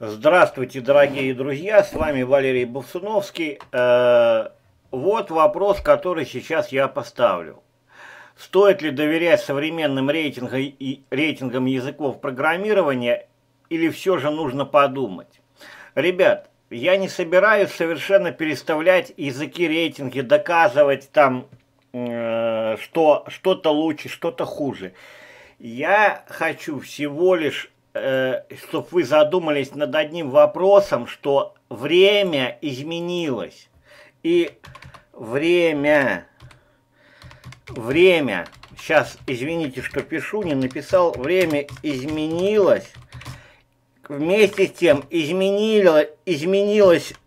Здравствуйте, дорогие друзья, с вами Валерий Болсуновский. Вот вопрос, который сейчас я поставлю. Стоит ли доверять современным рейтингам языков программирования или все же нужно подумать? Ребят, я не собираюсь совершенно переставлять языки рейтинги, доказывать там, что что-то лучше, что-то хуже. Я хочу всего лишь чтобы вы задумались над одним вопросом, что время изменилось. И время, сейчас, извините, что пишу, не написал, время изменилось. Вместе с тем изменилась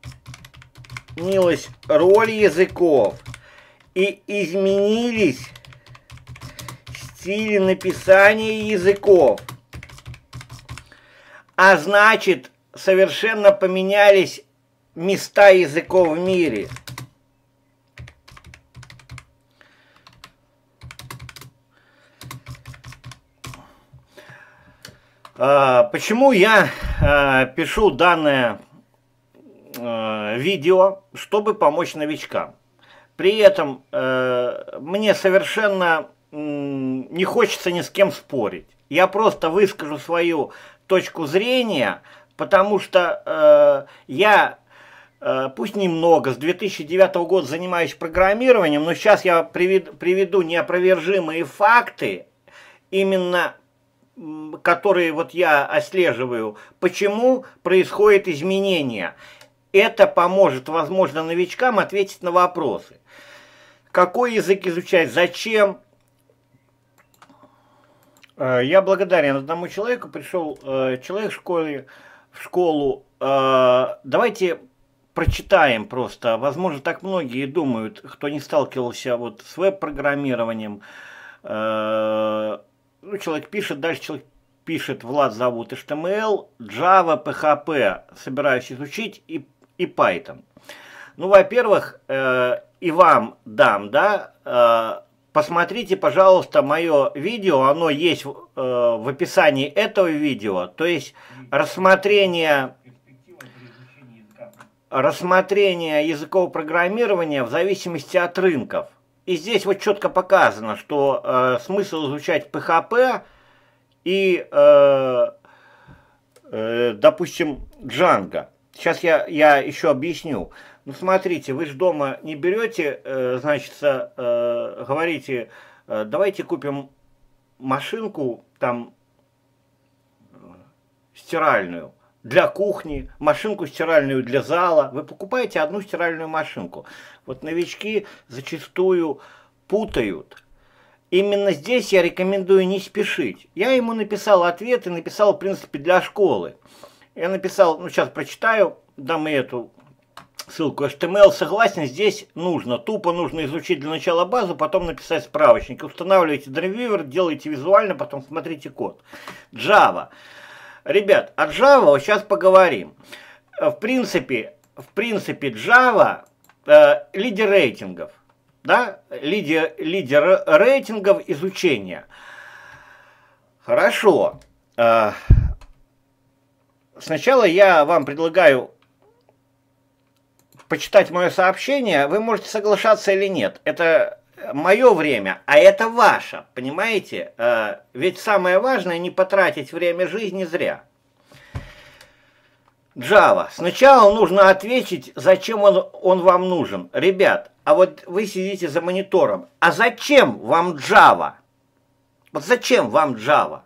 роль языков и изменились стили написания языков. А значит, совершенно поменялись места языков в мире. Почему я пишу данное видео, чтобы помочь новичкам? При этом мне совершенно не хочется ни с кем спорить. Я просто выскажу свою точку зрения, потому что я, пусть немного, с 2009 года занимаюсь программированием, но сейчас я приведу неопровержимые факты, именно которые вот я отслеживаю, почему происходит изменение. Это поможет, возможно, новичкам ответить на вопросы. Какой язык изучать, зачем? Я благодарен одному человеку, пришел человек в школу. Давайте прочитаем просто. Возможно, так многие думают, кто не сталкивался вот с веб-программированием. Ну, человек пишет, дальше человек пишет, Влад зовут, HTML, Java, PHP, собираюсь изучить, и Python. Ну, во-первых, и вам дам, да, посмотрите, пожалуйста, мое видео, оно есть в описании этого видео, то есть рассмотрение языкового программирования в зависимости от рынков. И здесь вот четко показано, что смысл изучать PHP и, допустим, Django. Сейчас я еще объясню. Ну, смотрите, вы же дома не берете, значит, говорите, давайте купим машинку, там, стиральную для кухни, машинку стиральную для зала. Вы покупаете одну стиральную машинку. Вот новички зачастую путают. Именно здесь я рекомендую не спешить. Я ему написал ответ и написал, в принципе, для школы. Я написал, ну, сейчас прочитаю, дам и эту ссылку HTML, согласен, здесь нужно. Тупо нужно изучить для начала базу, потом написать справочник. Устанавливаете Dreamweaver, делаете визуально, потом смотрите код. Java. Ребят, о Java вот сейчас поговорим. В принципе Java лидер рейтингов. Да? Лидер рейтингов изучения. Хорошо. Сначала я вам предлагаю почитать мое сообщение, вы можете соглашаться или нет. Это мое время, а это ваше, понимаете? Ведь самое важное не потратить время жизни зря. Java. Сначала нужно ответить, зачем он вам нужен. Ребят, а вот вы сидите за монитором. А зачем вам Java? Вот зачем вам Java?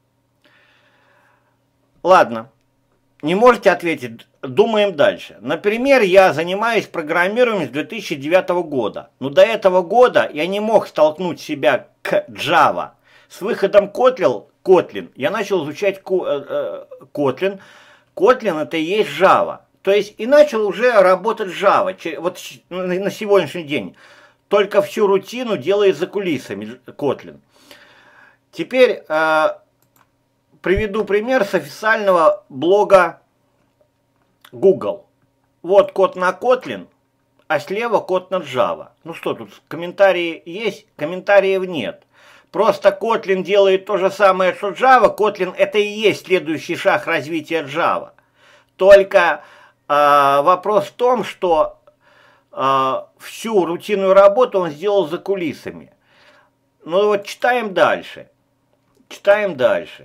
Ладно. Не можете ответить? Думаем дальше. Например, я занимаюсь программированием с 2009 года. Но до этого года я не мог столкнуть себя к Java. С выходом Kotlin я начал изучать Kotlin. Kotlin это и есть Java. То есть и начал уже работать Java. Вот на сегодняшний день. Только всю рутину делает за кулисами Kotlin. Теперь приведу пример с официального блога Google. Вот код на Kotlin, а слева код на Java. Ну что тут, комментарии есть? Комментариев нет. Просто Kotlin делает то же самое, что Java. Kotlin это и есть следующий шаг развития Java. Только вопрос в том, что всю рутинную работу он сделал за кулисами. Ну вот читаем дальше. Читаем дальше.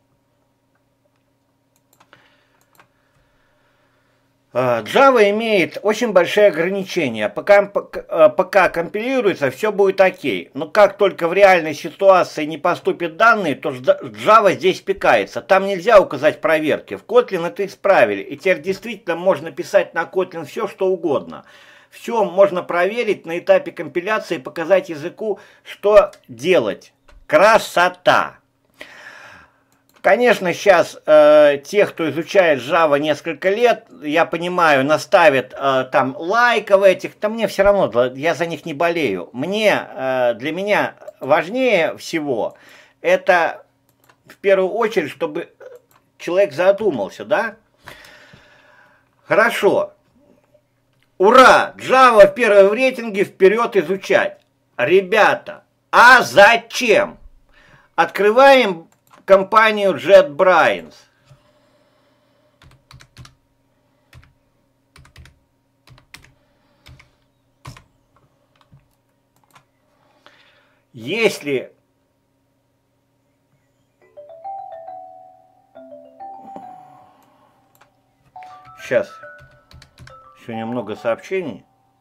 Java имеет очень большие ограничения. Пока компилируется, все будет окей. Но как только в реальной ситуации не поступят данные, то Java здесь пикается. Там нельзя указать проверки. В Kotlin это исправили. И теперь действительно можно писать на Kotlin все, что угодно. Все можно проверить на этапе компиляции, показать языку, что делать. Красота! Конечно, сейчас те, кто изучает Java несколько лет, я понимаю, наставят там лайков этих, там мне все равно, я за них не болею. Для меня важнее всего это в первую очередь, чтобы человек задумался, да? Хорошо. Ура! Java первая в рейтинге, вперед изучать. Ребята, а зачем? Открываем компанию JetBrains. Если сейчас сегодня много сообщений.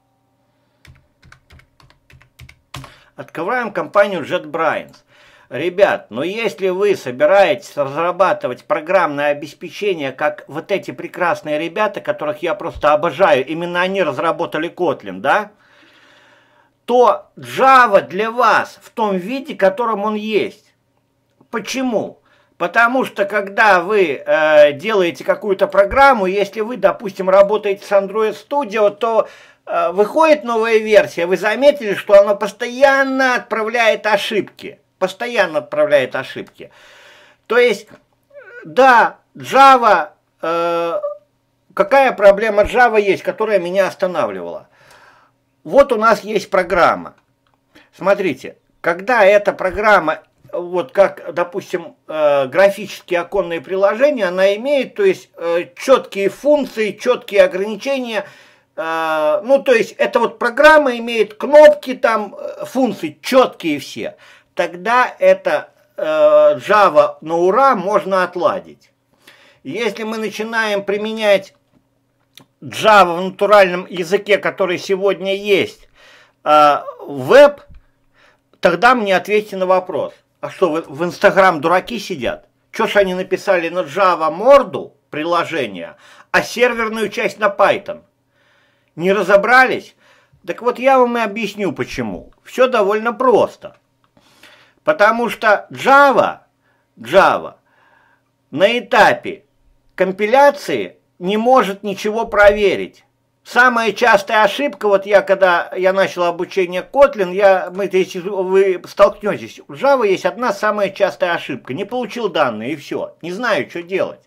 Открываем компанию JetBrains. Ребят, но если вы собираетесь разрабатывать программное обеспечение, как вот эти прекрасные ребята, которых я просто обожаю, именно они разработали Kotlin, да, то Java для вас в том виде, в котором он есть. Почему? Потому что когда вы делаете какую-то программу, если вы, допустим, работаете с Android Studio, то выходит новая версия, вы заметили, что она постоянно отправляет ошибки. Постоянно отправляет ошибки. То есть, да, Java, какая проблема Java есть, которая меня останавливала? Вот у нас есть программа. Смотрите, когда эта программа, вот как, допустим, графические оконные приложения, она имеет, то есть, четкие функции, четкие ограничения. Ну, то есть, эта вот программа имеет кнопки, там, функции четкие все. Тогда это Java на ура можно отладить. Если мы начинаем применять Java в натуральном языке, который сегодня есть, веб, тогда мне ответьте на вопрос. А что, в Instagram дураки сидят? Что ж они написали на Java морду приложения, а серверную часть на Python? Не разобрались? Так вот я вам и объясню почему. Все довольно просто. Потому что Java на этапе компиляции не может ничего проверить. Самая частая ошибка, вот когда я начал обучение Kotlin, если вы столкнетесь, у Java есть одна самая частая ошибка. Не получил данные и все, не знаю, что делать.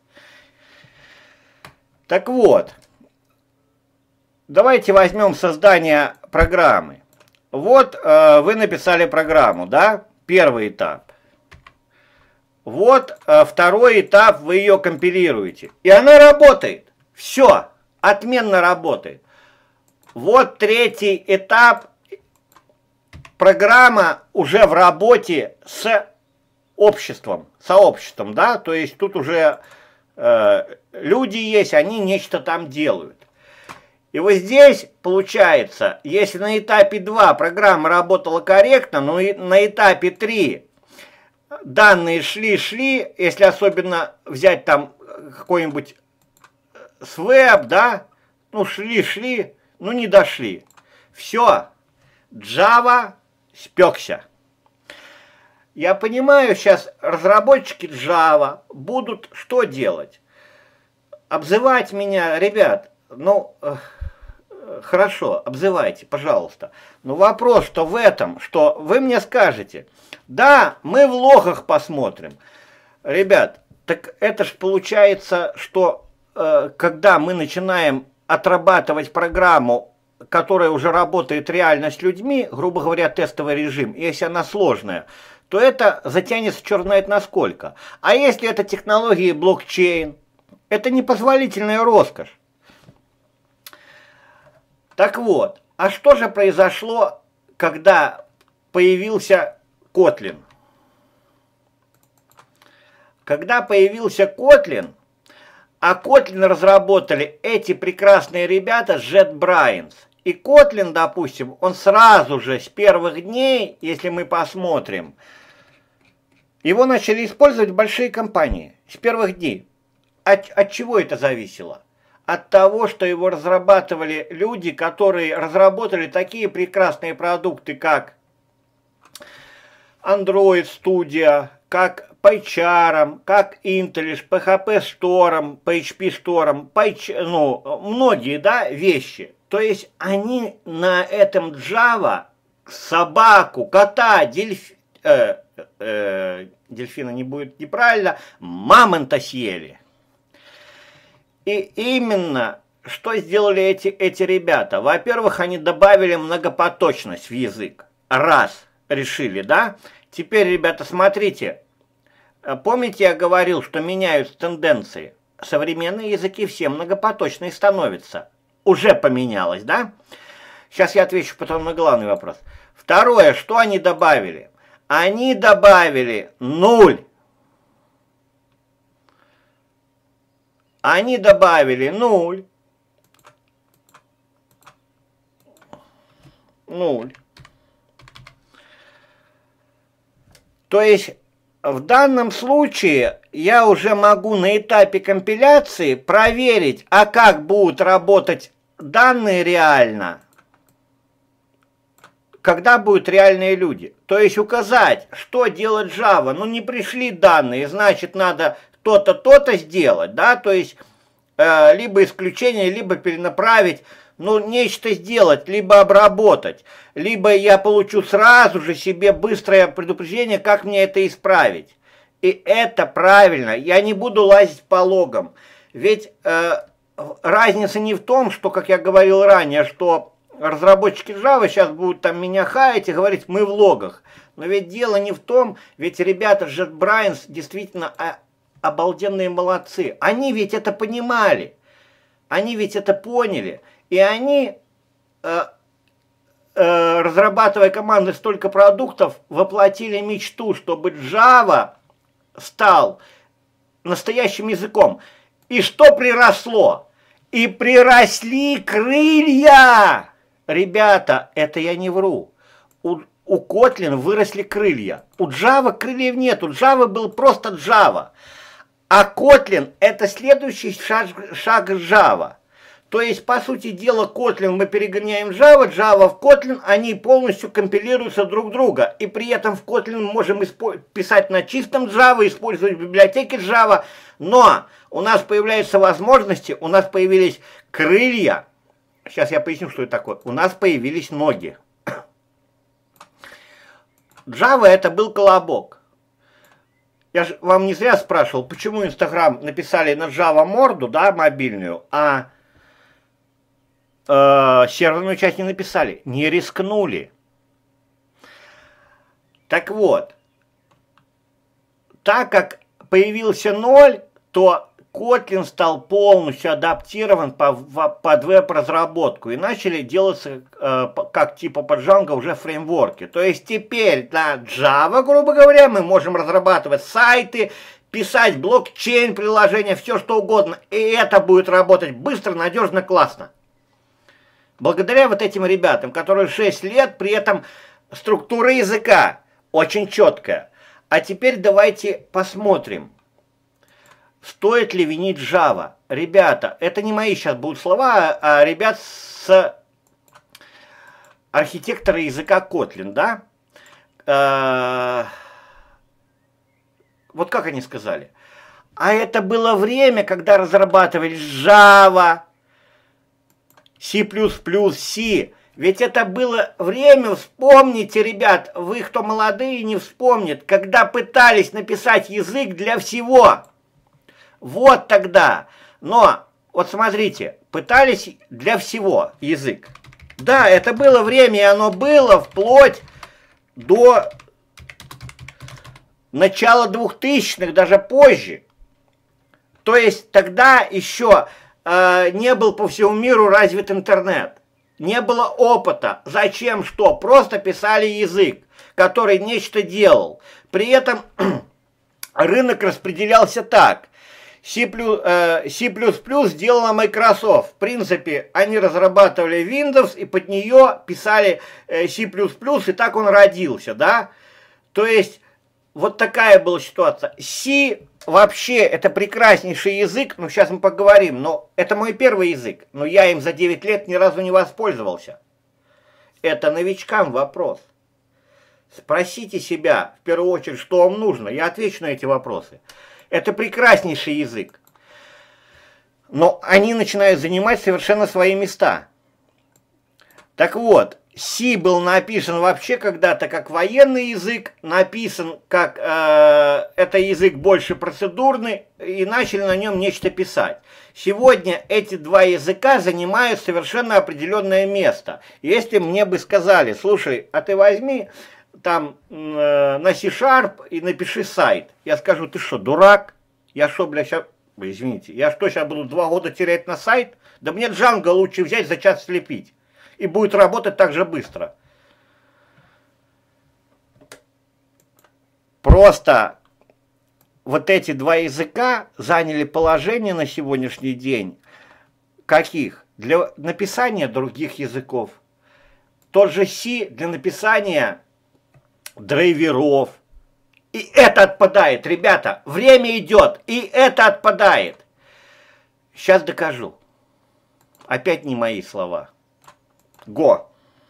Так вот, давайте возьмем создание программы. Вот вы написали программу, да? Первый этап. Вот второй этап, вы ее компилируете. И она работает. Все, отменно работает. Вот третий этап. Программа уже в работе с обществом, сообществом, да? То есть тут уже люди есть, они нечто там делают. И вот здесь получается, если на этапе 2 программа работала корректно, но и на этапе 3 данные шли, если особенно взять там какой-нибудь свэп, да, ну шли, ну не дошли. Все, Java спекся. Я понимаю, сейчас разработчики Java будут что делать? Обзывать меня, ребят, ну... Хорошо, обзывайте, пожалуйста. Но вопрос-то в этом, что вы мне скажете, да, мы в лохах посмотрим. Ребят, так это ж получается, что когда мы начинаем отрабатывать программу, которая уже работает реально с людьми, грубо говоря, тестовый режим, если она сложная, то это затянется черт знает насколько. А если это технологии блокчейн, Это непозволительная роскошь. Так вот, а что же произошло, когда появился Kotlin? Когда появился Kotlin, а Kotlin разработали эти прекрасные ребята JetBrains. И Kotlin, допустим, он сразу же с первых дней, если мы посмотрим, его начали использовать большие компании с первых дней. От чего это зависело? От того, что его разрабатывали люди, которые разработали такие прекрасные продукты, как Android Studio, как PyCharm, как Intelish, PHP Storm, PHP Storm, многие, да, вещи. То есть они на этом Java собаку, кота, дельфина не будет неправильно, мамонта съели. И именно что сделали эти ребята? Во-первых, они добавили многопоточность в язык. Раз, решили, да? Теперь, ребята, смотрите. Помните, я говорил, что меняются тенденции? Современные языки все многопоточные становятся. Уже поменялось, да? Сейчас я отвечу потом на главный вопрос. Второе, что они добавили? Они добавили 0. Они добавили 0. 0. То есть в данном случае я уже могу на этапе компиляции проверить, а как будут работать данные реально, когда будут реальные люди. То есть указать, что делать Java. Ну не пришли данные, значит надо то-то, то-то сделать, да, то есть либо исключение, либо перенаправить, ну нечто сделать, либо обработать, либо я получу сразу же себе быстрое предупреждение, как мне это исправить. И это правильно, я не буду лазить по логам, ведь разница не в том, что, как я говорил ранее, что разработчики Java сейчас будут там меня хаять и говорить, мы в логах. Но ведь дело не в том, ведь ребята JetBrains действительно обалденные молодцы. Они ведь это понимали, они ведь это поняли, и они, разрабатывая команды столько продуктов, воплотили мечту, чтобы Java стал настоящим языком. И что приросло? И приросли крылья! Ребята, это я не вру. У Kotlin выросли крылья. У Java крыльев нет, у Java был просто Java. А Kotlin это следующий шаг Java. То есть, по сути дела, Kotlin мы перегоняем Java, Java в Kotlin, они полностью компилируются друг друга. И при этом в Kotlin мы можем писать на чистом Java, использовать библиотеки Java. Но у нас появляются возможности, у нас появились крылья. Сейчас я поясню, что это такое. У нас появились ноги. Java это был колобок. Я же вам не зря спрашивал, почему Instagram написали на Java морду, да, мобильную, а серверную часть не написали. Не рискнули. Так вот, так как появился 0, то Kotlin стал полностью адаптирован под веб-разработку и начали делаться как типа под Django уже фреймворки. То есть теперь на Java, грубо говоря, мы можем разрабатывать сайты, писать блокчейн, приложения, все что угодно. И это будет работать быстро, надежно, классно. Благодаря вот этим ребятам, которые 6 лет, при этом структура языка очень четкая. А теперь давайте посмотрим. Стоит ли винить Java? Ребята, это не мои сейчас будут слова, а ребят с архитектора языка Kotlin, да? Вот как они сказали? А это было время, когда разрабатывали Java, C++, C. Ведь это было время, вспомните, ребят, вы, кто молодые, не вспомнят, когда пытались написать язык для всего. Вот тогда. Но, вот смотрите, пытались для всего язык. Да, это было время, и оно было вплоть до начала 2000-х, даже позже. То есть тогда еще не был по всему миру развит интернет. Не было опыта. Зачем что? Просто писали язык, который нечто делал. При этом рынок распределялся так. C++ сделала Microsoft. В принципе, они разрабатывали Windows и под нее писали C++, и так он родился, да? То есть, вот такая была ситуация. C вообще это прекраснейший язык, ну сейчас мы поговорим, но это мой первый язык, но я им за 9 лет ни разу не воспользовался. Это новичкам вопрос. Спросите себя, в первую очередь, что вам нужно, я отвечу на эти вопросы. Это прекраснейший язык, но они начинают занимать совершенно свои места. Так вот, C был написан вообще когда-то как военный язык, написан как это язык больше процедурный, и начали на нем нечто писать. Сегодня эти два языка занимают совершенно определенное место. Если мне бы сказали, слушай, а ты возьми там на C# и напиши сайт, я скажу, ты что, дурак? Я что, бля, сейчас, извините, я что, сейчас буду 2 года терять на сайт? Да мне Django лучше взять, за час слепить. И будет работать так же быстро. Просто вот эти два языка заняли положение на сегодняшний день. Каких? Для написания других языков. Тот же C для написания драйверов. И это отпадает, ребята. Время идет, и это отпадает. Сейчас докажу. Опять не мои слова. Go.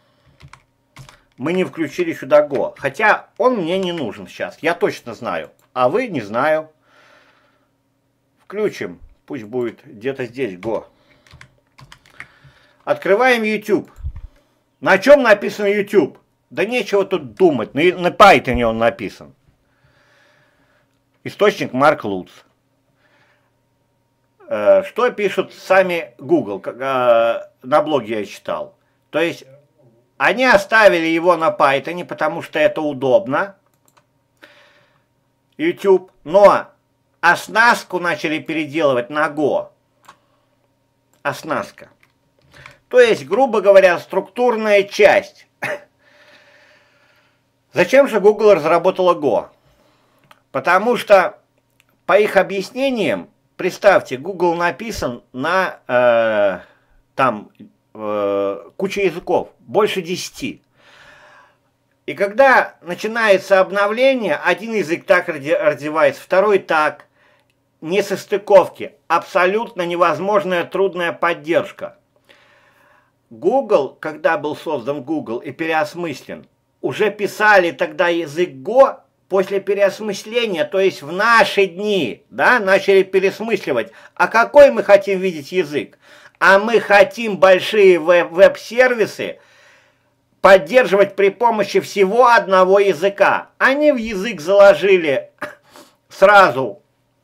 Мы не включили сюда Go. Хотя он мне не нужен сейчас. Я точно знаю. А вы не знаю. Включим. Пусть будет где-то здесь Go. Открываем YouTube. На чем написан YouTube? Да нечего тут думать. На Python он написан. Источник Марк Луц. Что пишут сами Google? На блоге я читал. То есть, они оставили его на Python, потому что это удобно, YouTube, но оснастку начали переделывать на Go. Оснастка. То есть, грубо говоря, структурная часть. Зачем же Google разработала Go? Потому что, по их объяснениям, представьте, Google написан на куча языков, больше 10. И когда начинается обновление, один язык так развивается, второй так, несостыковки, абсолютно невозможная трудная поддержка. Google, когда был создан Google и переосмыслен, уже писали тогда язык Go после переосмысления, то есть в наши дни, да, начали пересмысливать, а какой мы хотим видеть язык? А мы хотим большие веб-сервисы поддерживать при помощи всего одного языка. Они в язык заложили сразу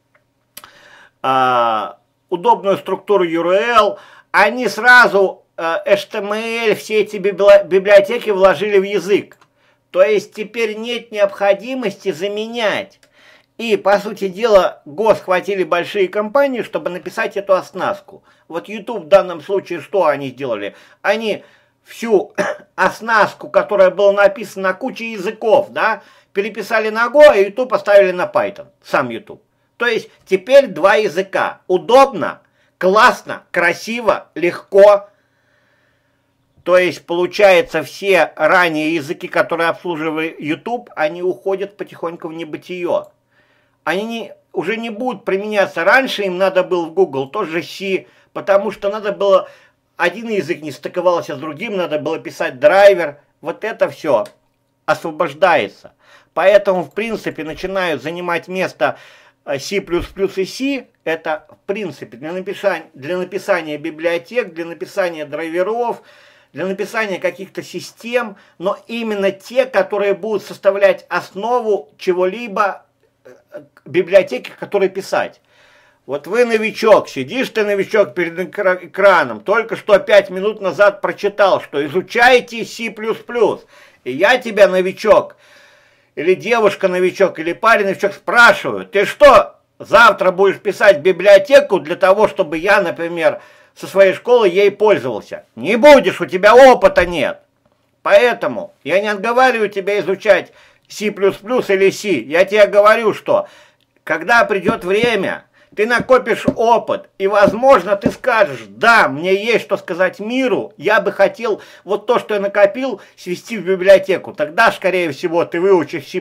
удобную структуру URL, они сразу HTML, все эти библиотеки вложили в язык. То есть теперь нет необходимости заменять. И, по сути дела, Go схватили большие компании, чтобы написать эту оснастку. Вот YouTube в данном случае что они сделали? Они всю оснастку, которая была написана на куче языков, да, переписали на Go, а YouTube поставили на Python. Сам YouTube. То есть теперь два языка. Удобно, классно, красиво, легко. То есть, получается, все ранние языки, которые обслуживали YouTube, они уходят потихоньку в небытие. Они уже не будут применяться. Раньше им надо было в Google тоже C, потому что надо было, один язык не стыковался с другим, надо было писать драйвер. Вот это все освобождается. Поэтому, в принципе, начинают занимать место C++ и C. Это, в принципе, для написания библиотек, для написания драйверов, для написания каких-то систем, но именно те, которые будут составлять основу чего-либо, библиотеки, которые писать. Вот вы новичок, сидишь ты, новичок, перед экраном, только что 5 минут назад прочитал, что изучаете C++, и я тебя, новичок, или девушка новичок, или парень новичок, спрашиваю, ты что, завтра будешь писать библиотеку для того, чтобы я, например, со своей школы ей пользовался. Не будешь, у тебя опыта нет. Поэтому я не отговариваю тебя изучать C++ или C. Я тебе говорю, что когда придет время, ты накопишь опыт, и, возможно, ты скажешь, да, мне есть что сказать миру, я бы хотел вот то, что я накопил, свести в библиотеку. Тогда, скорее всего, ты выучишь C++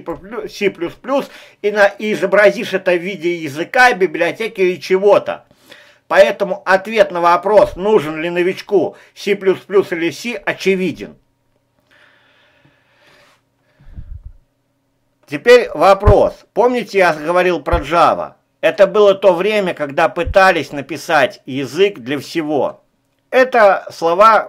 и изобразишь это в виде языка, библиотеки или чего-то. Поэтому ответ на вопрос, нужен ли новичку C++ или C, очевиден. Теперь вопрос. Помните, я говорил про Java? Это было то время, когда пытались написать язык для всего. Это слова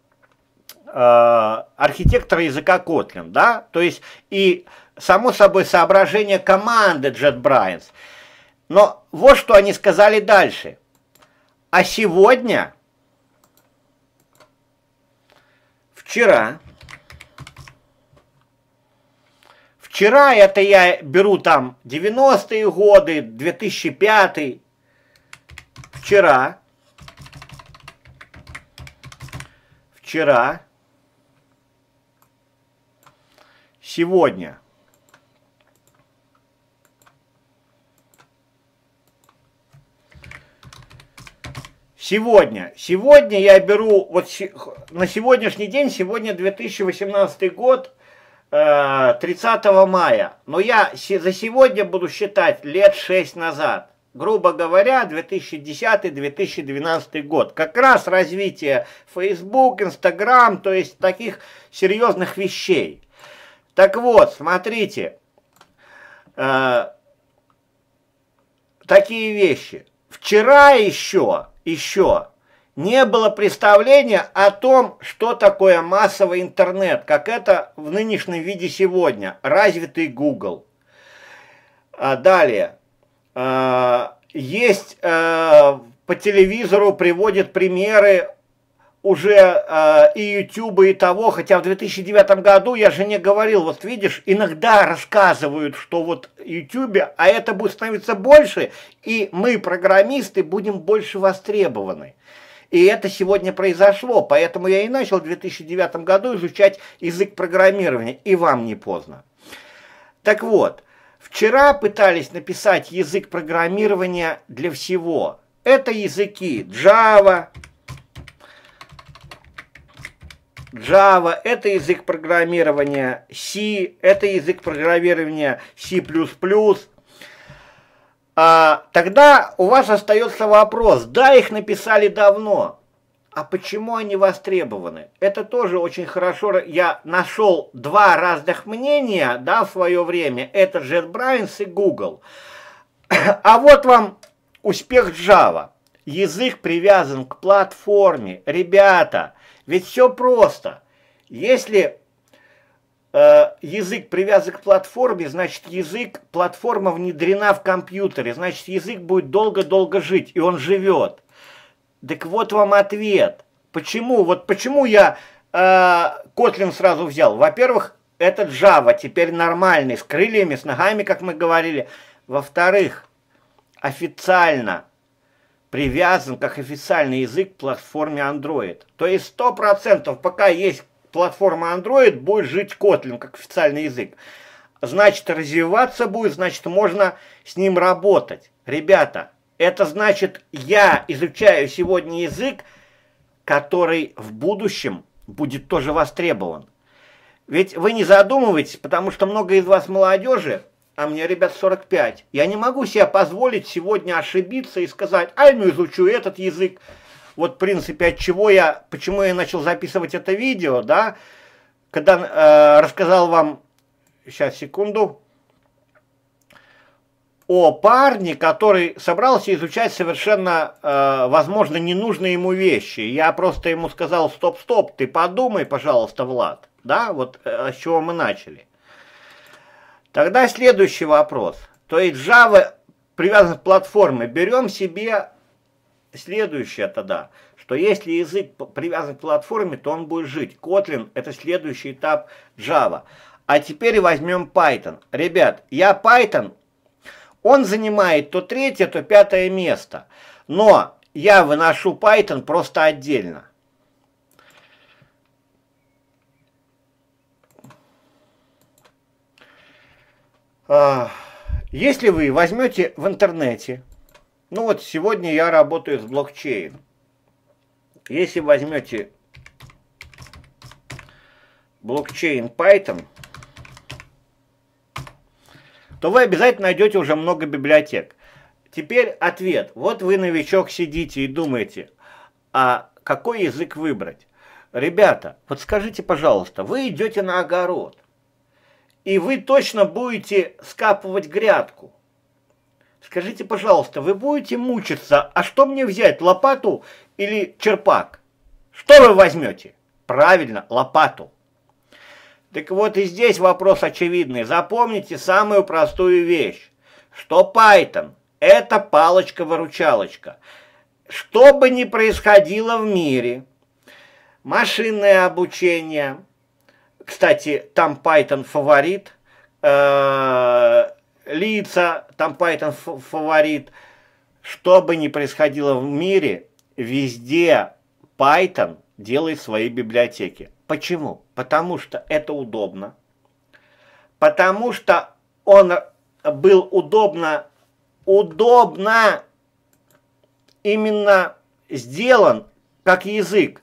архитектора языка Kotlin, да? То есть и, само собой, соображение команды JetBrains. Но вот что они сказали дальше. А сегодня, вчера это я беру там 90-е годы, 2005, вчера, сегодня. Сегодня я беру, вот на сегодняшний день, сегодня 2018 год, 30 мая. Но я за сегодня буду считать лет 6 назад. Грубо говоря, 2010-2012 год. Как раз развитие Facebook, Instagram, то есть таких серьезных вещей. Так вот, смотрите. Такие вещи. Вчера еще не было представления о том, что такое массовый интернет, как это в нынешнем виде сегодня, развитый Google. Далее, есть по телевизору приводят примеры уже и YouTube, и того, хотя в 2009 году я жене говорил, вот видишь, иногда рассказывают, что вот YouTube, а это будет становиться больше, и мы, программисты, будем больше востребованы. И это сегодня произошло, поэтому я и начал в 2009 году изучать язык программирования, и вам не поздно. Так вот, вчера пытались написать язык программирования для всего. Это языки Java, это язык программирования C, это язык программирования C++. Тогда у вас остается вопрос, да, их написали давно, а почему они востребованы? Это тоже очень хорошо, я нашел два разных мнения, да, в свое время, это JetBrains и Google. А вот вам успех Java. Язык привязан к платформе. Ребята, ведь все просто. Если язык привязан к платформе, значит платформа внедрена в компьютере, значит язык будет долго-долго жить, и он живет. Так вот вам ответ. Почему? Вот почему я Kotlin сразу взял. Во-первых, это Java, теперь нормальный, с крыльями, с ногами, как мы говорили. Во-вторых, официально привязан как официальный язык к платформе Android. То есть 100%, пока есть платформа Android, будет жить Kotlin как официальный язык. Значит, развиваться будет, значит, можно с ним работать. Ребята, это значит, я изучаю сегодня язык, который в будущем будет тоже востребован. Ведь вы не задумываетесь, потому что много из вас молодежи, а мне, ребят, 45. Я не могу себе позволить сегодня ошибиться и сказать, ну изучу этот язык. Вот, в принципе, почему я начал записывать это видео, да, когда рассказал вам, сейчас, секунду, о парне, который собрался изучать совершенно, возможно, ненужные ему вещи. Я просто ему сказал, стоп, ты подумай, пожалуйста, Влад, да, вот с чего мы начали. Тогда следующий вопрос. То есть Java привязан к платформе. Берем себе следующее тогда, что если язык привязан к платформе, то он будет жить. Kotlin — это следующий этап Java. А теперь возьмем Python. Ребят, я Python Он занимает то третье, то пятое место. Но я выношу Python просто отдельно. Если вы возьмете в интернете, ну вот сегодня я работаю с блокчейн. Если возьмете блокчейн Python, то вы обязательно найдете уже много библиотек. Теперь ответ. Вот вы, новичок, сидите и думаете, а какой язык выбрать? Ребята, вот скажите, пожалуйста, вы идете на огород, и вы точно будете скапывать грядку. Скажите, пожалуйста, вы будете мучиться, а что мне взять, лопату или черпак? Что вы возьмете? Правильно, лопату. Так вот и здесь вопрос очевидный. Запомните самую простую вещь, что Python – это палочка-выручалочка. Что бы ни происходило в мире, машинное обучение, кстати, там Python фаворит, лица, там Python фаворит, что бы ни происходило в мире, везде Python делает свои библиотеки. Почему? Потому что это удобно. Потому что он был удобно именно сделан как язык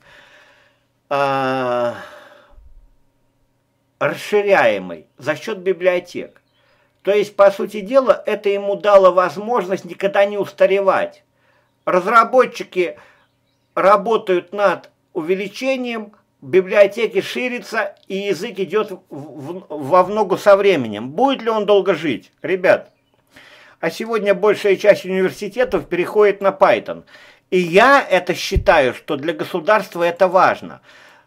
расширяемый за счет библиотек. То есть, по сути дела, это ему дало возможность никогда не устаревать. Разработчики работают над увеличением, библиотеки ширятся, и язык идет во ногу со временем. Будет ли он долго жить? Ребят, а сегодня большая часть университетов переходит на Python. И я это считаю, что для государства это важно.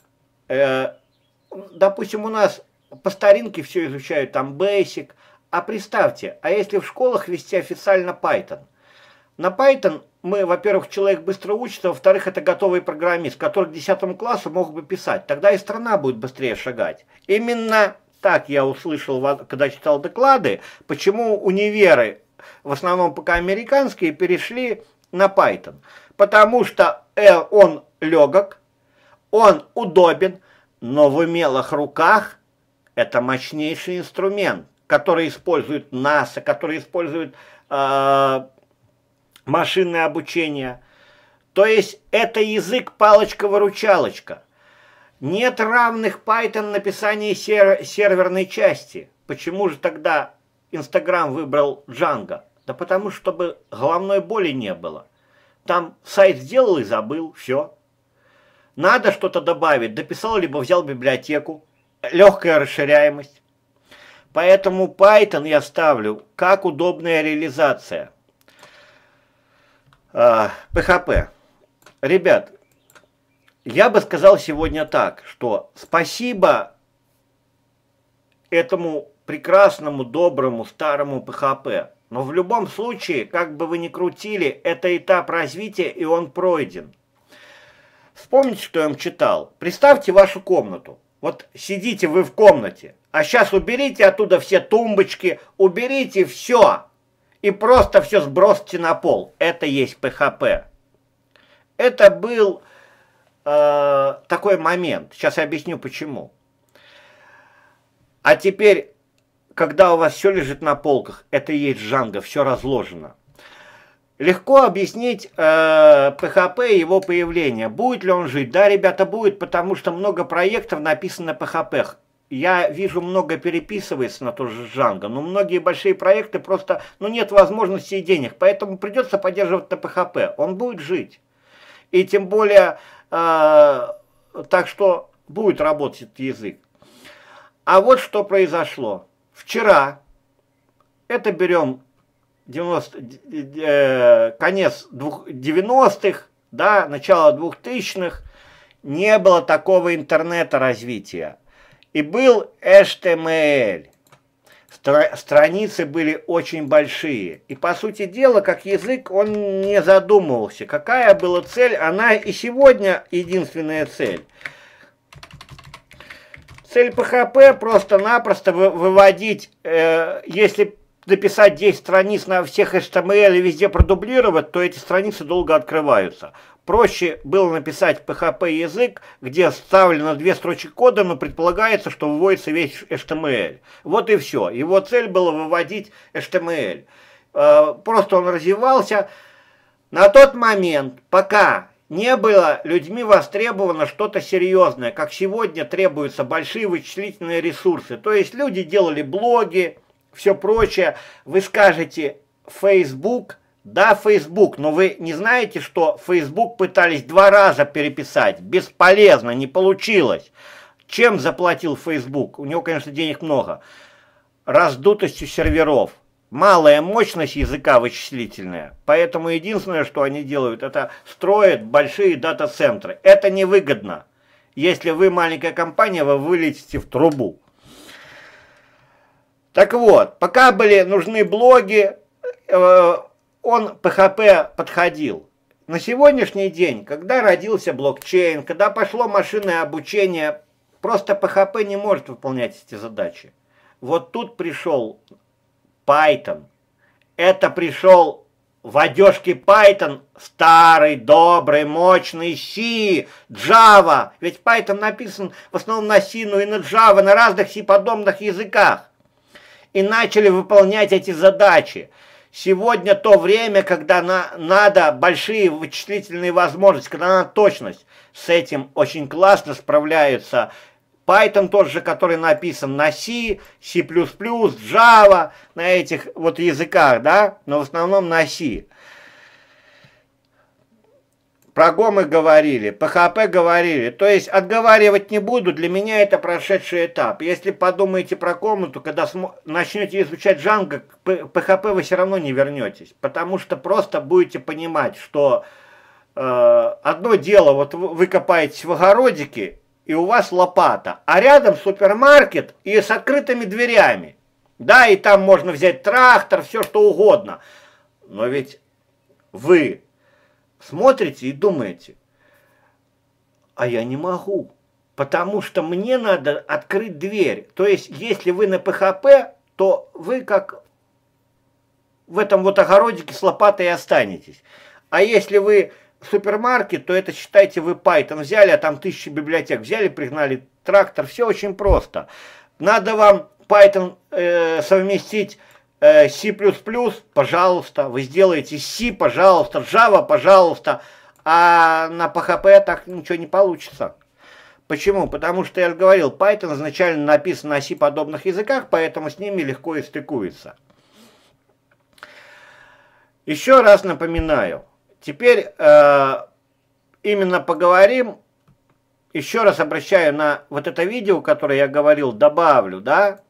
Допустим, у нас по старинке все изучают, там Basic. А представьте, а если в школах вести официально Python? На Python мы, во-первых, человек быстро учится, во-вторых, это готовый программист, который к 10 классу мог бы писать. Тогда и страна будет быстрее шагать. Именно так я услышал, когда читал доклады, почему универы, в основном пока американские, перешли на Python. Потому что он легок, он удобен, но в умелых руках это мощнейший инструмент, который использует НАСА, который использует машинное обучение. То есть это язык палочка-выручалочка. Нет равных Python написании серверной части. Почему же тогда Instagram выбрал Django? Да потому что, чтобы головной боли не было. Там сайт сделал и забыл, все. Надо что-то добавить, дописал, либо взял библиотеку. Легкая расширяемость. Поэтому Python я ставлю как удобная реализация. PHP. Ребят, я бы сказал сегодня так, что спасибо этому прекрасному, доброму, старому PHP. Но в любом случае, как бы вы ни крутили, это этап развития, и он пройден. Вспомните, что я вам читал. Представьте вашу комнату. Вот сидите вы в комнате, а сейчас уберите оттуда все тумбочки, уберите все и просто все сбросьте на пол. Это есть PHP. Это был такой момент. Сейчас я объясню почему. А теперь, когда у вас все лежит на полках, это и есть Django, все разложено. Легко объяснить PHP и его появление. Будет ли он жить? Да, ребята, будет, потому что много проектов написано на PHP. Я вижу, много переписывается на тот же Django, но многие большие проекты просто, нет возможности и денег, поэтому придется поддерживать на PHP. Он будет жить. И тем более, так что будет работать этот язык. А вот что произошло. Вчера, это берем конец 90-х, да, начало 2000-х, не было такого интернета развития. И был HTML. Страницы были очень большие. И по сути дела, как язык, он не задумывался. Какая была цель? Она и сегодня единственная цель. Цель PHP просто-напросто выводить, если написать 10 страниц на всех HTML и везде продублировать, то эти страницы долго открываются. Проще было написать PHP язык, где вставлено 2 строчки кода, но предполагается, что выводится весь HTML. Вот и все. Его цель была выводить HTML. Просто он развивался на тот момент, пока не было людьми востребовано что-то серьезное, как сегодня требуются большие вычислительные ресурсы. То есть люди делали блоги, все прочее. Вы скажете Facebook, да, Facebook, но вы не знаете, что Facebook пытались 2 раза переписать, бесполезно, не получилось. Чем заплатил Facebook? У него, конечно, денег много. Раздутостью серверов. Малая мощность языка вычислительная, поэтому единственное, что они делают, это строят большие дата-центры. Это невыгодно. Если вы маленькая компания, вы вылетите в трубу. Так вот, пока были нужны блоги, он PHP подходил. На сегодняшний день, когда родился блокчейн, когда пошло машинное обучение, просто PHP не может выполнять эти задачи. Вот тут пришел Python. Это пришел в одежке Python старый, добрый, мощный C, Java. Ведь Python написан в основном на C, но и на Java, на разных C-подобных языках. И начали выполнять эти задачи. Сегодня то время, когда надо большие вычислительные возможности, когда надо точность. С этим очень классно справляются Python тот же, который написан на C, C++, Java, на этих вот языках, да, но в основном на C. Про Go мы говорили, PHP говорили, то есть отговаривать не буду, для меня это прошедший этап. Если подумаете про комнату, когда начнете изучать Django, к PHP вы все равно не вернетесь, потому что просто будете понимать, что одно дело, вот вы копаетесь в огородике, и у вас лопата, а рядом супермаркет и с открытыми дверями. Да, и там можно взять трактор, все что угодно. Но ведь вы смотрите и думаете, а я не могу, потому что мне надо открыть дверь. То есть, если вы на PHP, то вы как в этом вот огородике с лопатой и останетесь. А если вы супермаркет, то это, считайте, вы Python взяли, а там 1000 библиотек взяли, пригнали трактор, все очень просто. Надо вам Python совместить C++, пожалуйста, вы сделаете C, пожалуйста, Java, пожалуйста, а на PHP так ничего не получится. Почему? Потому что, я же говорил, Python изначально написан на C-подобных языках, поэтому с ними легко и стыкуется. Еще раз напоминаю, теперь именно поговорим, еще раз обращаю на вот это видео, которое я говорил, добавлю, да.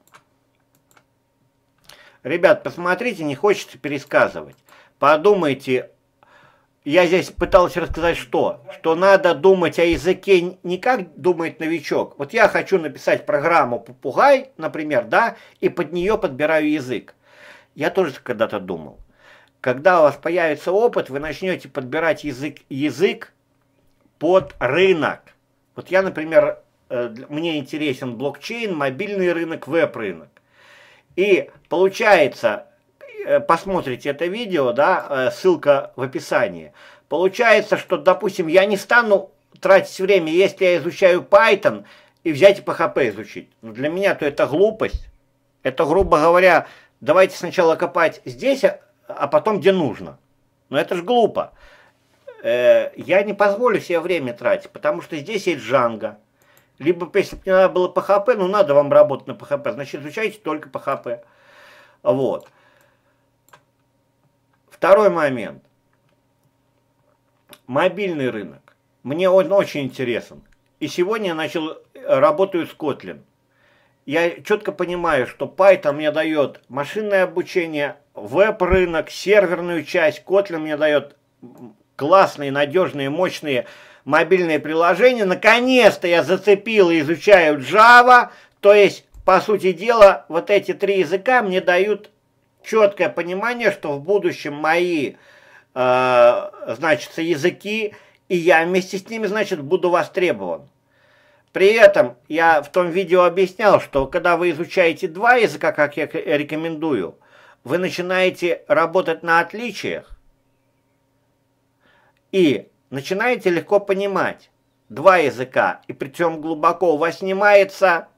Ребят, посмотрите, не хочется пересказывать. Подумайте, я здесь пытался рассказать что? Что надо думать о языке не как думает новичок. Вот я хочу написать программу «Попугай», например, да, и под нее подбираю язык. Я тоже когда-то думал. Когда у вас появится опыт, вы начнете подбирать язык под рынок. Вот я, например, мне интересен блокчейн, мобильный рынок, веб-рынок. И получается, посмотрите это видео, да, ссылка в описании. Получается, что, допустим, я не стану тратить время, если я изучаю Python, и взять и PHP изучить. Но для меня то это глупость. Это, грубо говоря, давайте сначала копать здесь, а потом где нужно. Но это ж глупо. Я не позволю себе время тратить, потому что здесь есть Django. Либо, если бы мне надо было PHP, ну надо вам работать на PHP, значит изучайте только PHP. Вот. Второй момент. Мобильный рынок. Мне он очень интересен. И сегодня я работаю с Kotlin. Я четко понимаю, что Python мне дает машинное обучение, веб-рынок, серверную часть. Kotlin мне дает классные, надежные, мощные мобильные приложения. Наконец-то я зацепил и изучаю Java. То есть, по сути дела, вот эти 3 языка мне дают четкое понимание, что в будущем мои, значит, языки, и я вместе с ними, значит, буду востребован. При этом я в том видео объяснял, что когда вы изучаете 2 языка, как я рекомендую, вы начинаете работать на отличиях и начинаете легко понимать два языка, и причем глубоко у вас снимается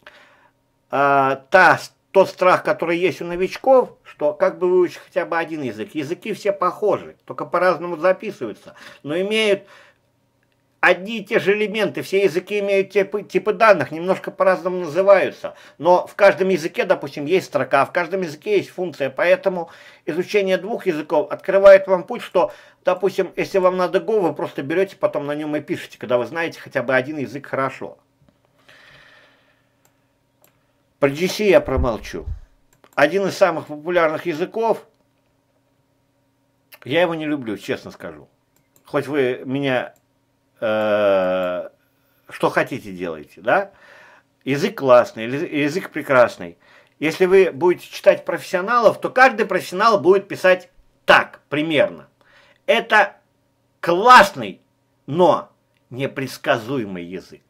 тот страх, который есть у новичков, что как бы выучить хотя бы один язык. Языки все похожи, только по-разному записываются, но имеют одни и те же элементы. Все языки имеют типы данных, немножко по-разному называются. Но в каждом языке, допустим, есть строка, в каждом языке есть функция. Поэтому изучение двух языков открывает вам путь, что, допустим, если вам надо Go, вы просто берете, потом на нем и пишете, когда вы знаете хотя бы один язык хорошо. Про GC я промолчу. Один из самых популярных языков, я его не люблю, честно скажу. Хоть вы меня, что хотите делаете, да? Язык классный, язык прекрасный. Если вы будете читать профессионалов, то каждый профессионал будет писать так, примерно. Это классный, но непредсказуемый язык.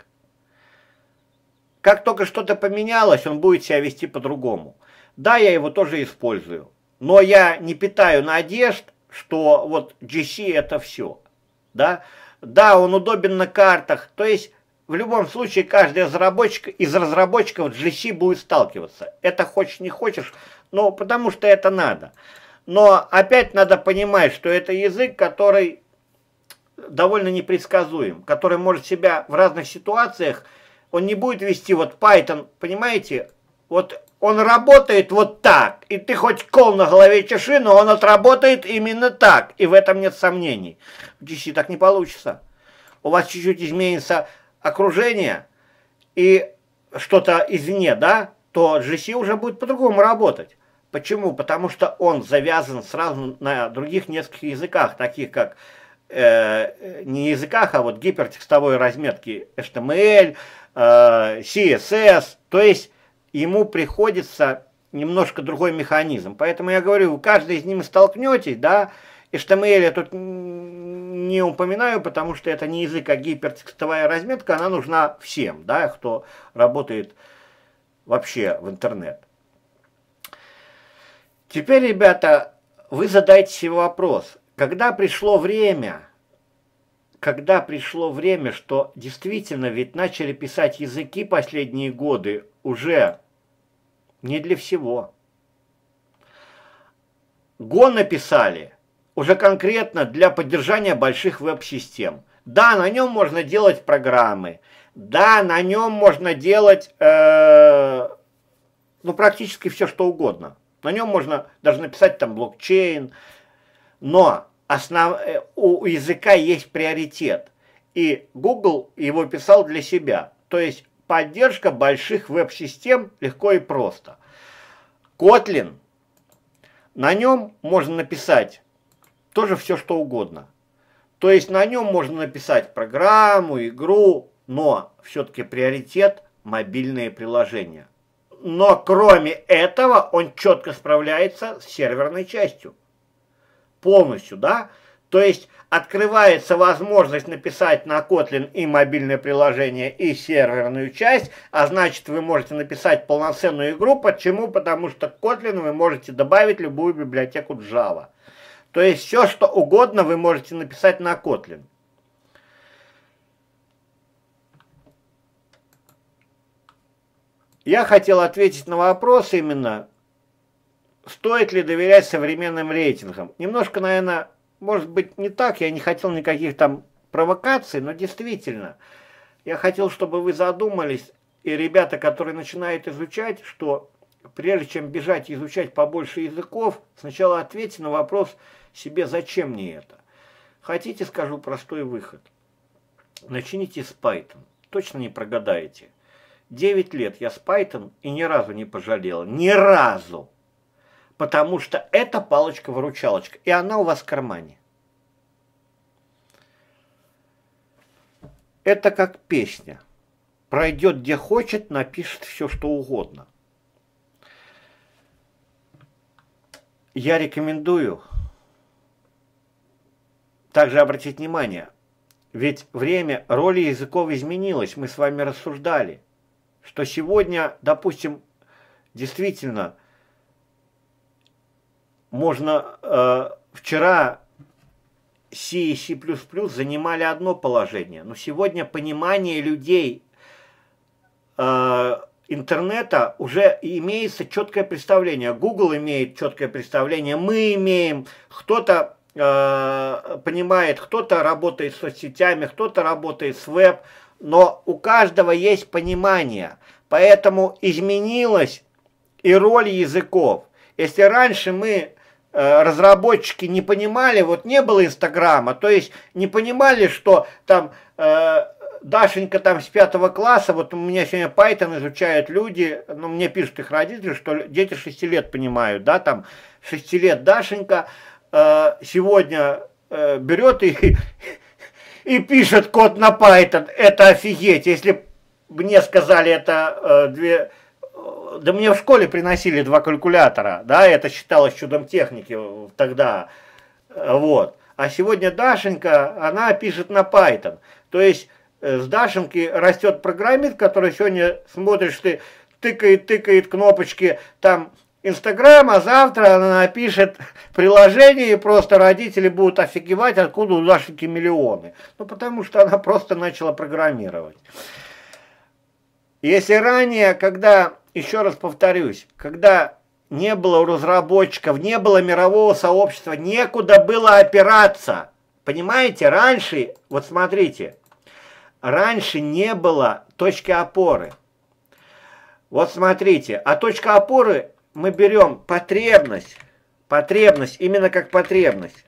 Как только что-то поменялось, он будет себя вести по-другому. Да, я его тоже использую, но я не питаю надежд, что вот GC это все. Да, он удобен на картах, то есть в любом случае каждый из разработчиков с GC будет сталкиваться. Это хочешь не хочешь, но потому что это надо. Но опять надо понимать, что это язык, который довольно непредсказуем, который может себя в разных ситуациях. Он не будет вести вот Python, понимаете? Вот он работает вот так, и ты хоть кол на голове чеши, но он отработает именно так, и в этом нет сомнений. В GC так не получится. У вас чуть-чуть изменится окружение и что-то извне, да, то GC уже будет по-другому работать. Почему? Потому что он завязан сразу на других нескольких языках, таких как не языках, а вот гипертекстовой разметки HTML, CSS, то есть ему приходится немножко другой механизм. Поэтому я говорю, вы каждый из них столкнетесь, да, HTML я тут не упоминаю, потому что это не язык, а гипертекстовая разметка, она нужна всем, да, кто работает вообще в интернет. Теперь, ребята, вы задайте себе вопрос, когда пришло время, что действительно ведь начали писать языки последние годы уже не для всего. Go написали уже конкретно для поддержания больших веб-систем. Да, на нем можно делать программы, да, на нем можно делать практически все, что угодно. На нем можно даже написать там блокчейн, но у языка есть приоритет. И Google его писал для себя. То есть поддержка больших веб-систем легко и просто. Kotlin, на нем можно написать тоже все, что угодно. То есть на нем можно написать программу, игру, но все-таки приоритет мобильные приложения. Но кроме этого он четко справляется с серверной частью. Полностью, да? То есть открывается возможность написать на Kotlin и мобильное приложение, и серверную часть, а значит вы можете написать полноценную игру. Почему? Потому что к Kotlin вы можете добавить любую библиотеку Java. То есть все, что угодно вы можете написать на Kotlin. Я хотел ответить на вопрос именно, стоит ли доверять современным рейтингам. Немножко, наверное, может быть не так, я не хотел никаких там провокаций, но действительно, я хотел, чтобы вы задумались, и ребята, которые начинают изучать, что прежде чем бежать и изучать побольше языков, сначала ответьте на вопрос себе, зачем мне это. Хотите, скажу простой выход. Начните с Python, точно не прогадаете. 9 лет я с Python и ни разу не пожалел. Ни разу. Потому что это палочка-выручалочка. И она у вас в кармане. Это как песня. Пройдет где хочет, напишет все, что угодно. Я рекомендую также обратить внимание. Ведь время роли языков изменилось. Мы с вами рассуждали, что сегодня, допустим, действительно можно вчера C и C++ занимали одно положение, но сегодня понимание людей интернета уже имеется четкое представление. Google имеет четкое представление, мы имеем, кто-то понимает, кто-то работает с соцсетями, кто-то работает с веб, но у каждого есть понимание. Поэтому изменилась и роль языков. Если раньше мы, разработчики, не понимали, вот не было Инстаграма, то есть не понимали, что там Дашенька там с 5 класса, вот у меня сегодня Python изучают люди, ну мне пишут их родители, что дети 6 лет понимают, да, там 6 лет Дашенька сегодня берет и пишет код на Python, это офигеть, если мне сказали это да мне в школе приносили 2 калькулятора, да, это считалось чудом техники тогда, вот. А сегодня Дашенька, она пишет на Python, то есть с Дашеньки растет программист, который сегодня смотришь, ты тыкает кнопочки, там Инстаграм, а завтра она напишет приложение, и просто родители будут офигевать, откуда у Дашеньки миллионы. Ну, потому что она просто начала программировать. Если ранее, когда, еще раз повторюсь, когда не было у разработчиков, не было мирового сообщества, некуда было опираться. Понимаете, раньше, вот смотрите, раньше не было точки опоры. Вот смотрите, а точка опоры мы берем потребность, именно как потребность.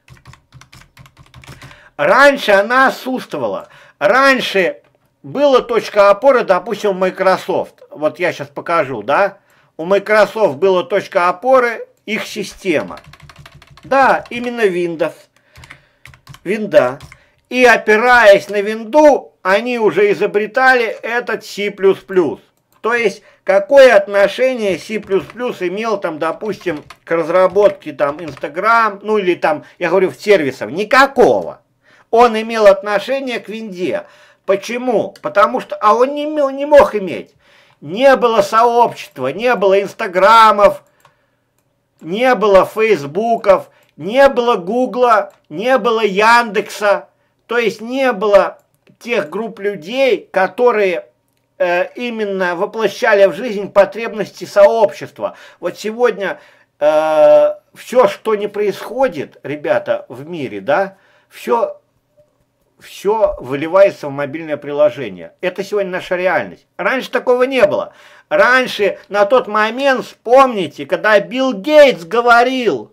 Раньше она отсутствовала. Раньше была точка опоры, допустим, у Microsoft. Вот я сейчас покажу, да? У Microsoft была точка опоры, их система. Да, именно Windows. Винда. И опираясь на винду, они уже изобретали этот C++. То есть, какое отношение C++ имел там, допустим, к разработке там Instagram, ну или там, я говорю, в сервисах? Никакого. Он имел отношение к винде. Почему? Потому что, а он не мог иметь. Не было сообщества, не было инстаграмов, не было фейсбуков, не было гугла, не было Яндекса. То есть не было тех групп людей, которые именно воплощали в жизнь потребности сообщества. Вот сегодня все, что не происходит, ребята, в мире, да, все выливается в мобильное приложение. Это сегодня наша реальность. Раньше такого не было. Раньше, на тот момент, вспомните, когда Билл Гейтс говорил,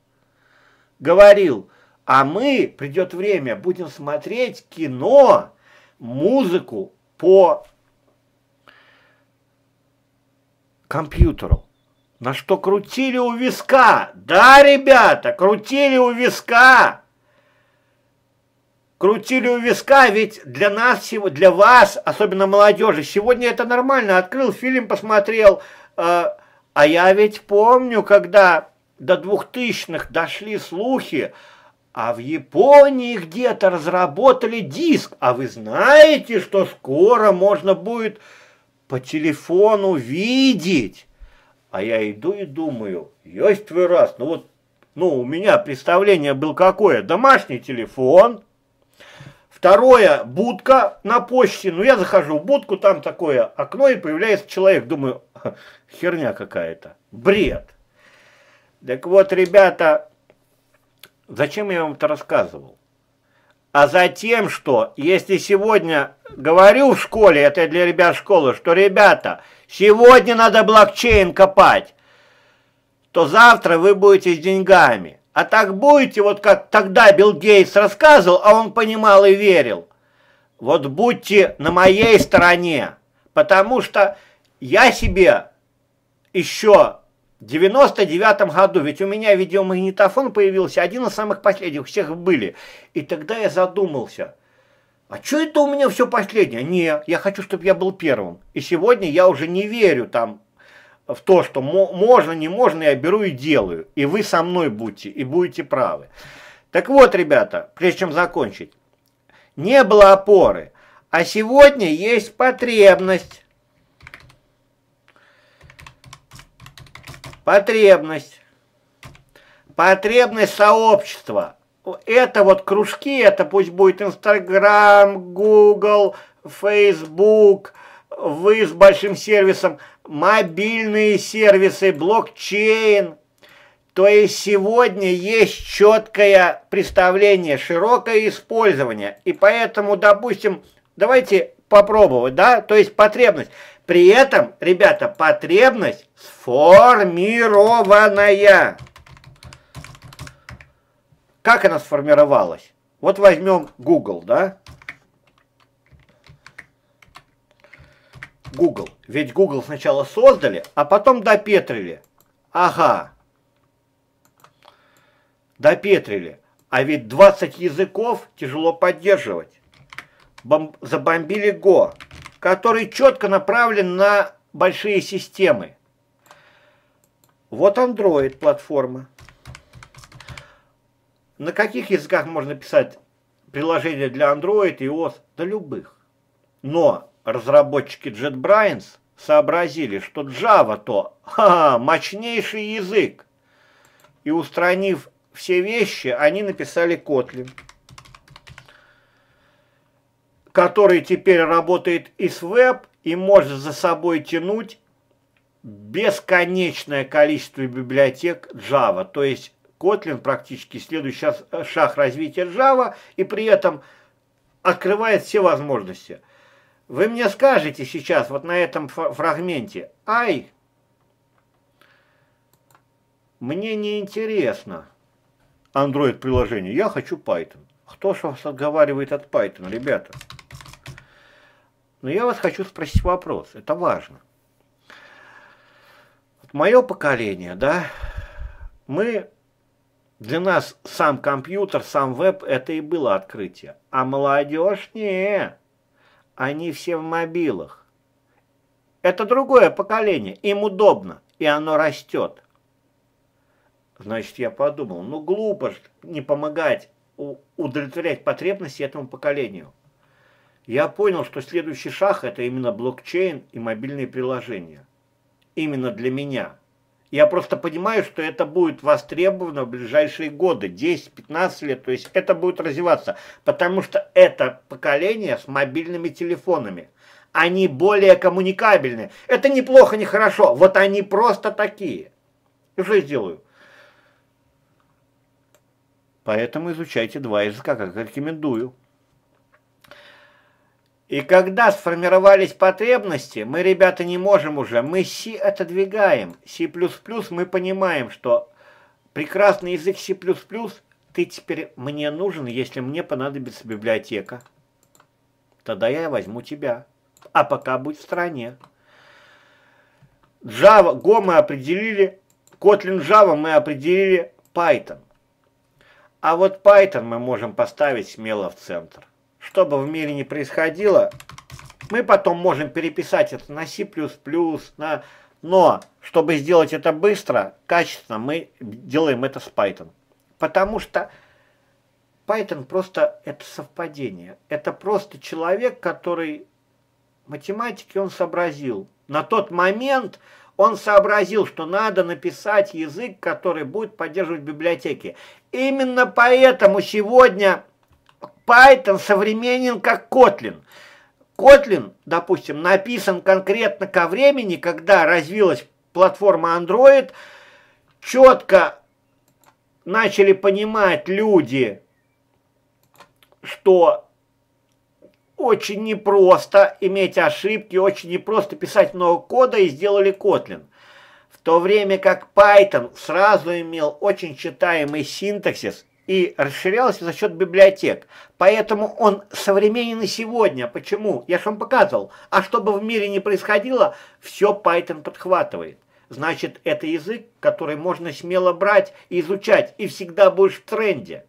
а мы, придет время, будем смотреть кино, музыку по компьютеру. На что крутили у виска. Да, ребята, крутили у виска. Крутили у виска, ведь для нас, для вас, особенно молодежи, сегодня это нормально. Открыл фильм, посмотрел. А я ведь помню, когда до 2000-х дошли слухи, а в Японии где-то разработали диск. А вы знаете, что скоро можно будет по телефону видеть? А я иду и думаю, есть твой раз. У меня представление было какое? Домашний телефон. Второе, будка на почте. Я захожу в будку, там такое окно, и появляется человек. Думаю, херня какая-то. Бред. Так вот, ребята, зачем я вам это рассказывал? А затем, что если сегодня говорю в школе, это для ребят школы, что, ребята, сегодня надо блокчейн копать, то завтра вы будете с деньгами. А так будете, вот как тогда Билл Гейтс рассказывал, а он понимал и верил. Вот будьте на моей стороне, потому что я себе еще в 99-м году, ведь у меня видеомагнитофон появился, один из самых последних, всех были. И тогда я задумался, а что это у меня все последнее? Не, я хочу, чтобы я был первым. И сегодня я уже не верю там в то, что можно, не можно, я беру и делаю. И вы со мной будете, и будете правы. Так вот, ребята, прежде чем закончить, не было опоры, а сегодня есть потребность. потребность сообщества. Это вот кружки, это пусть будет Инстаграм, Google, Facebook, вы с большим сервисом, мобильные сервисы, блокчейн. То есть сегодня есть четкое представление, широкое использование. И поэтому, допустим, давайте попробовать, да, то есть потребность. При этом, ребята, потребность сформированная. Как она сформировалась? Вот возьмем Google, да? Google. Ведь Google сначала создали, а потом допетрили. Ага. Допетрили. А ведь 20 языков тяжело поддерживать. Забомбили Go, который четко направлен на большие системы. Вот Android платформа. На каких языках можно писать приложения для Android и iOS? Да любых. Но разработчики JetBrains сообразили, что Java то мощнейший язык. И устранив все вещи, они написали Kotlin, который теперь работает и с веб, и может за собой тянуть бесконечное количество библиотек Java. То есть Kotlin практически следующий шаг развития Java, и при этом открывает все возможности. Вы мне скажете сейчас, вот на этом фрагменте, ай, мне не интересно Android-приложение, я хочу Python. Кто ж вас отговаривает от Python, ребята? Но я вас хочу спросить вопрос, это важно. Вот мое поколение, да, для нас сам компьютер, сам веб, это и было открытие. А молодежь не, они все в мобилах. Это другое поколение, им удобно, и оно растет. Значит, я подумал, ну глупо же не помогать удовлетворять потребности этому поколению. Я понял, что следующий шаг это именно блокчейн и мобильные приложения. Именно для меня. Я просто понимаю, что это будет востребовано в ближайшие годы, 10-15 лет, то есть это будет развиваться, потому что это поколение с мобильными телефонами. Они более коммуникабельны. Это неплохо, не хорошо, вот они просто такие. И что я сделаю? Поэтому изучайте два языка, как рекомендую. И когда сформировались потребности, мы, ребята, не можем уже, мы C отодвигаем. C++ мы понимаем, что прекрасный язык C++, ты теперь мне нужен, если мне понадобится библиотека. Тогда я возьму тебя. А пока будь в стороне. Java, Go мы определили, Kotlin Java мы определили, Python. А вот Python мы можем поставить смело в центр. Что бы в мире ни происходило, мы потом можем переписать это на C++, но чтобы сделать это быстро, качественно, мы делаем это с Python. Потому что Python просто это совпадение. Это просто человек, который математики он сообразил. На тот момент он сообразил, что надо написать язык, который будет поддерживать библиотеки. Именно поэтому сегодня Python современен как Kotlin. Kotlin, допустим, написан конкретно ко времени, когда развилась платформа Android, четко начали понимать люди, что очень непросто иметь ошибки, очень непросто писать много кода, и сделали Kotlin. В то время как Python сразу имел очень читаемый синтаксис и расширялся за счет библиотек. Поэтому он современен и сегодня. Почему? Я же вам показывал. А что бы в мире ни происходило, все Python подхватывает. Значит, это язык, который можно смело брать и изучать, и всегда будешь в тренде.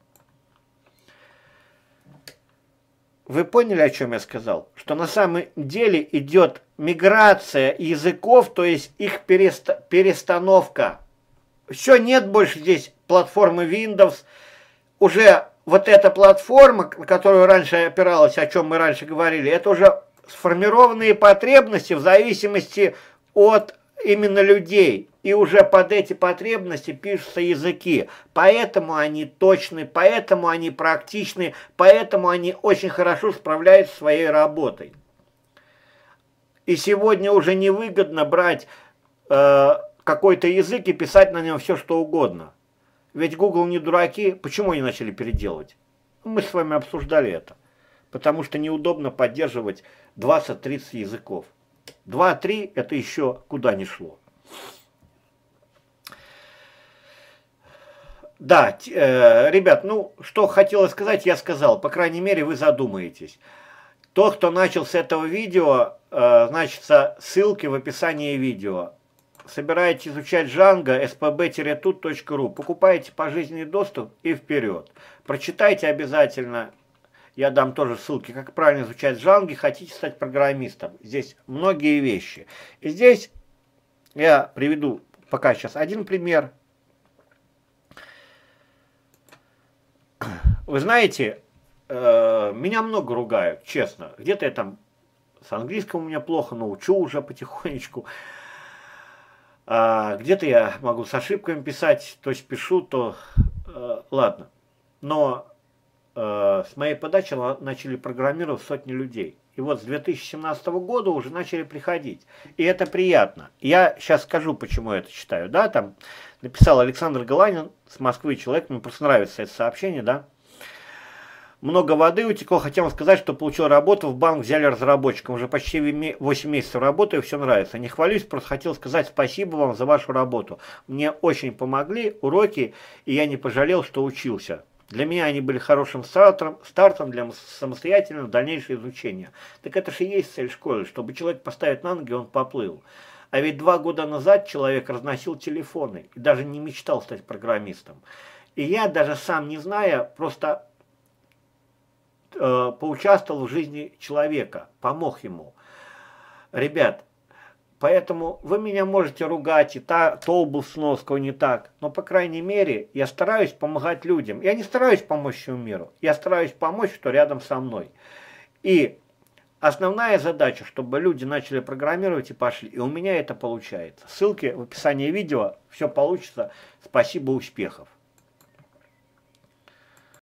Вы поняли, о чем я сказал? Что на самом деле идет миграция языков, то есть их перестановка. Все, нет больше здесь платформы Windows. Уже вот эта платформа, на которую раньше опиралась, о чем мы раньше говорили, это уже сформированные потребности в зависимости от именно людей. И уже под эти потребности пишутся языки. Поэтому они точны, поэтому они практичны, поэтому они очень хорошо справляются со своей работой. И сегодня уже невыгодно брать какой-то язык и писать на нем все, что угодно. Ведь Google не дураки. Почему они начали переделывать? Мы с вами обсуждали это. Потому что неудобно поддерживать 20-30 языков. 2-3 это еще куда ни шло. Да, ребят, ну, что хотелось сказать, я сказал. По крайней мере, вы задумаетесь. Тот, кто начал с этого видео, значит, ссылки в описании видео. Собираете изучать Django, spb-tut.ru. Покупаете пожизненный доступ и вперед. Прочитайте обязательно. Я дам тоже ссылки, как правильно изучать Django. Хотите стать программистом. Здесь многие вещи. И здесь я приведу пока сейчас один пример. Вы знаете, меня много ругают, честно. Где-то я там с английским у меня плохо, но учу уже потихонечку. Где-то я могу с ошибками писать, то есть пишу, то ладно. Но с моей подачи начали программировать сотни людей. И вот с 2017 года уже начали приходить. И это приятно. Я сейчас скажу, почему я это читаю. Да, там написал Александр Галанин с Москвы человек, мне просто нравится это сообщение, да. Много воды утекло, хотел сказать, что получил работу, в банк взяли разработчиком. Уже почти 8 месяцев работаю, все нравится. Не хвалюсь, просто хотел сказать спасибо вам за вашу работу. Мне очень помогли уроки, и я не пожалел, что учился. Для меня они были хорошим стартом для самостоятельного дальнейшего изучения. Так это же и есть цель школы, чтобы человек поставить на ноги, он поплыл. А ведь 2 года назад человек разносил телефоны и даже не мечтал стать программистом. И я даже сам не зная, просто поучаствовал в жизни человека, помог ему. Ребят, поэтому вы меня можете ругать, и то был сноска, не так. Но, по крайней мере, я стараюсь помогать людям. Я не стараюсь помочь всему миру. Я стараюсь помочь, что рядом со мной. И основная задача, чтобы люди начали программировать и пошли. И у меня это получается. Ссылки в описании видео. Все получится. Спасибо, успехов.